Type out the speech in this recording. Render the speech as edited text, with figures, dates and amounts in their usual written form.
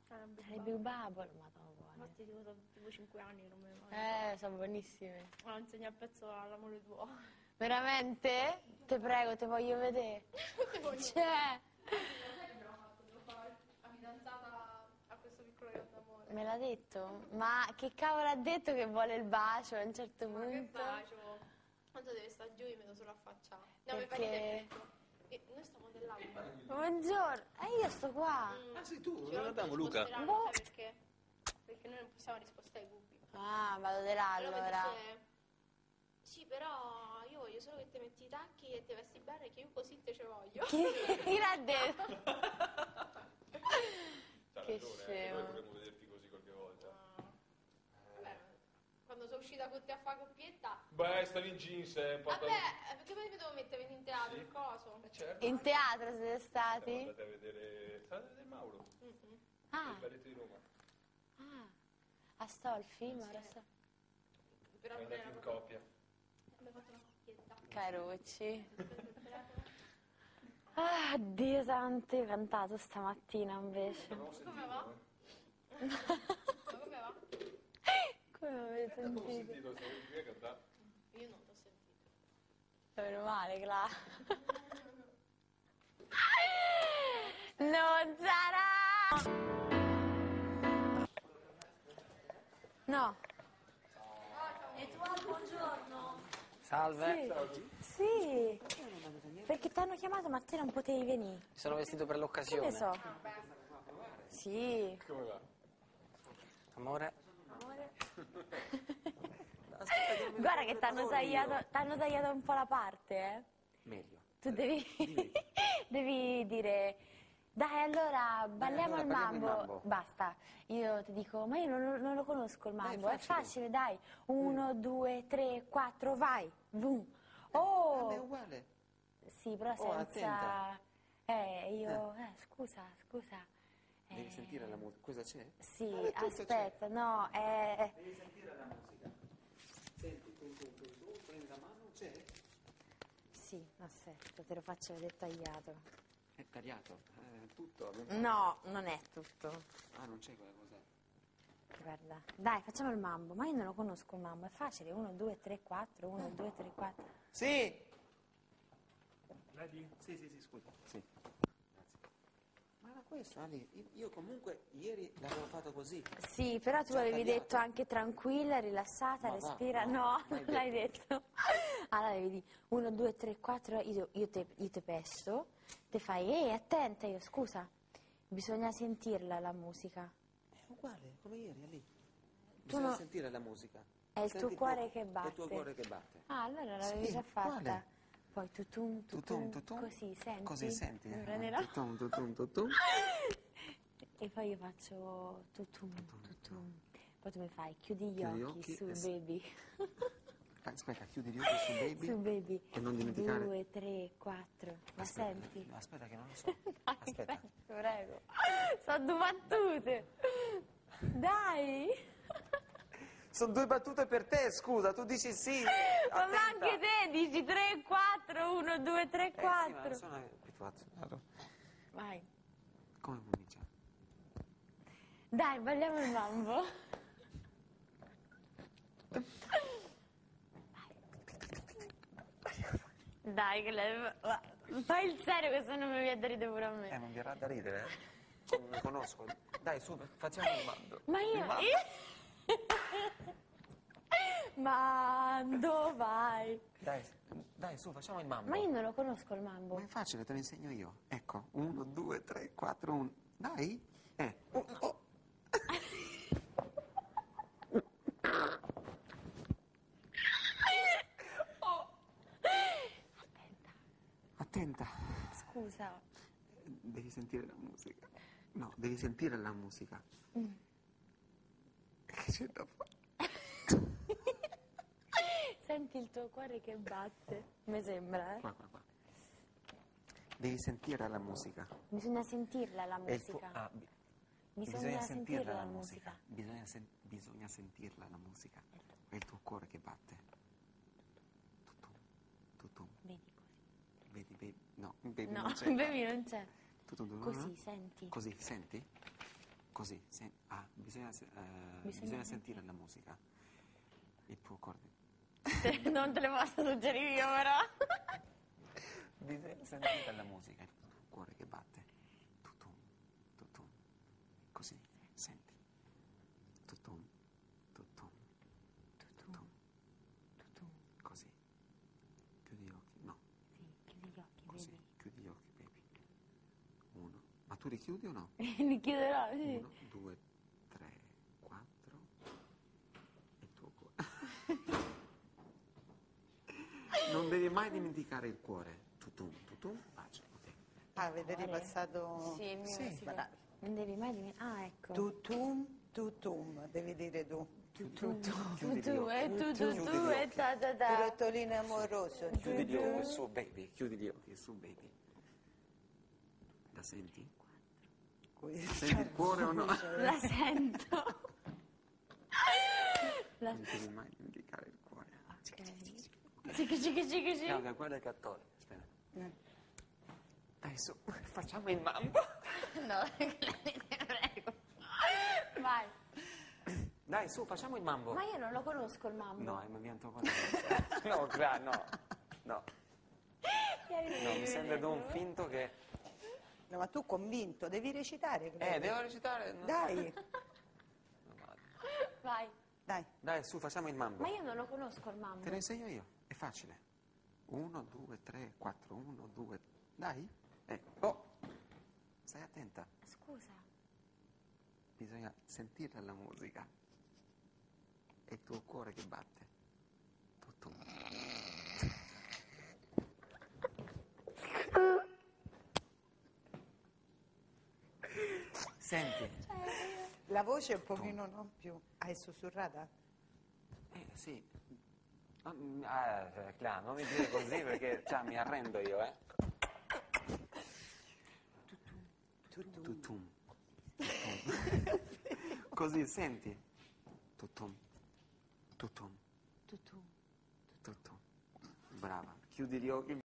Big Bubble, madonna buone. Infatti tipo 5 anni che non me ne mangio. Sono buonissime. Ma insegna il pezzo all'amore tuo. Veramente? Te prego, te voglio vedere. Te voglio Cioè, devo fare la fidanzata a questo piccolo io d'amore. me l'ha detto? Ma che cavolo ha detto che vuole il bacio a un certo Ma che punto? bacio. Quando deve stare giù io mi devo solo affacciare. No, mi Perché? noi stiamo dell'altro. Buongiorno, io sto qua. Ah, sei tu? Non abbiamo Luca. Boh. Sai perché? Perché noi non possiamo rispostare i cubi. Ah, vado di là Però mi allora. dice, sì, però io voglio solo che ti metti i tacchi e ti vesti bene, che io così te ce voglio. Chi l'ha detto? C'ha Che ragione, scemo. noi vorremmo vederti così qualche volta. Vabbè, quando sono uscita con te a fare coppietta, Beh, stavi in jeans, vabbè, dove mi devo mettere? Venire in teatro, il coso? certo. In teatro siete Siamo stati? andati a vedere... Siamo andati a vedere Mauro, Ah, il balletto di Roma. a Stolfi, ma ora sto... Però Siamo non andati era in proprio... coppia. Abbiamo fatto una coppietta. Carucci. Ah, Dio santo, io ho cantato stamattina invece. Come va? Ma come va? Come avete Non ho sentito? sentito, stavo qui a cantare. Io non t'ho sentito. Meno male, Cla. Non sarà! No. Salve, Sì. Perché ti hanno chiamato ma te non potevi venire. mi sono vestito per Che l'occasione. ne so? Sì. Come va? Amore, Guarda che t'hanno tagliato un po' la parte, eh. meglio. Tu devi dire, dai allora balliamo allora, il balliamo il mambo. mambo. Basta, io ti dico, ma io non lo conosco il mambo, è è facile. facile, dai. 1, 2, 3, 4, vai. Boom. È Oh, uguale. sì, però Oh, senza... scusa. Devi sentire la musica. Cosa c'è? Sì, Tutto aspetta, no, Devi sentire la musica. Senti, tu, prendi la mano, c'è? Sì, aspetta, te lo faccio vedere tagliato. È tagliato. Tutto. No, non è tutto. Ah, non c'è quella cosa. Guarda, dai, facciamo il mambo, ma io non lo conosco il mambo, è facile, 1, 2, 3, 4, 1, 2, 3, 4. Sì! Vedi? Sì, scusa. Sì. Grazie. Ma era questo, Ali. Io comunque ieri l'avevo fatto così. Sì, però tu Già avevi tagliato. detto anche tranquilla, rilassata, Ma va, respira. no, No, mai non l'hai detto. Allora devi dire 1, 2, 3, 4, io te pesto, te fai, ehi, attenta, io scusa, bisogna sentirla la musica. È uguale, come ieri, Ali. Tu Bisogna no- sentire la musica. È il Senti tuo cuore che È il tuo batte. cuore che batte. Ah, allora l'avevi Sì, già fatta. uguale. Poi tutum, così, senti? Così senti. Mi prendi la- Tutum. E poi io faccio tutum. Poi tu mi fai, chiudi gli Chiudi gli occhi, occhi su e baby. Aspetta, chiudi gli occhi su baby. Su baby. E non dimenticare. 2, 3, 4. La senti? No, aspetta che non lo so. Dai, Aspetta. prego. Sono due battute. Dai. Sono 2 battute per te, scusa, tu dici sì. Ma attenta. anche te dici 3, 4, 1, 2, 3, Sì, ma non 4. sono abituato. Allora, Vai. come comincia? Dai, balliamo il mambo. Dai, che fai il serio che se no mi viene da ridere pure a me. Non verrà da ridere, Non mi conosco. Dai, su, facciamo il mando. Ma io... Mando, vai. Dai, su, facciamo il mambo. Ma io non lo conosco il mambo. Ma è facile, te lo insegno io. Ecco, 1, 2, 3, 4, 1. Dai. Oh. Attenta. Scusa. Devi sentire la musica. No, devi sentire la musica. Che c'è da fare? Senti il tuo cuore che batte. Mi sembra, eh. Qua. Devi sentire la musica. Bisogna sentirla la È il tuo- musica. ah, Bisogna sentirla la musica. Bisogna sentirla la musica. È il tuo cuore che batte. Tutum. Vedi così. Vedi, baby. No, baby No, non c'è. baby non c'è. Tutum. Così, senti. Così, senti? Così, bisogna sentire la musica. Il tuo cuore. Non te le posso suggerire io, però. Bisogna sentire la musica, il tuo cuore che batte. Tutum, tutum. Così, senti. Tutum, tutum, tutum, tutum. Così. Chiudi gli occhi. No, Sì, chiudi gli occhi, così. vedi. Chiudi gli occhi, baby. 1. Ma tu li chiudi o no? Li chiuderò, sì. 1, 2, 3, 4. Il tuo cuore. Non devi mai dimenticare il cuore. Tutum, tutum, bacio. Ok. Ah, avete ripassato... Sì, il mio Sì, sì. bravo. Non devi mai dimenticare. Ah, ecco. Tutum, devi dire tu. Tu, Chiudi gli tu, occhi. e tu, Chiudi gli e occhi. ta ta ta. Rottolino amoroso. Chiudi gli occhi, su baby, chiudi gli occhi, su baby. La senti? Senti il cuore o no? La sento. Non devi mai dimenticare il cuore. Cichi. Claudia, guarda il cattolico, aspetta. Dai, su, facciamo il mambo. No, prego. Vai. Dai, su, facciamo il mambo. Ma io non lo conosco il mambo. No, mi viene troppo no, no. No, mi sembra di un finto che... No, ma tu convinto, devi recitare. devo recitare? No. Dai, Vai. dai. Dai, su, facciamo il mambo. Ma io non lo conosco il mambo. Te lo insegno io, è facile. 1, 2, 3, 4, 1, 2... Dai. Oh, stai attenta. Scusa. Bisogna sentire la musica. È il tuo cuore che batte. Tutto. Senti. La voce è un pochino non più... Ah, è sussurrata? Sì. Cla, non mi dire così perché mi arrendo io, Tutum. Tutum. Così, senti. Tutum. Tutum. Tu. Tutum. Brava. Chiudi gli occhi.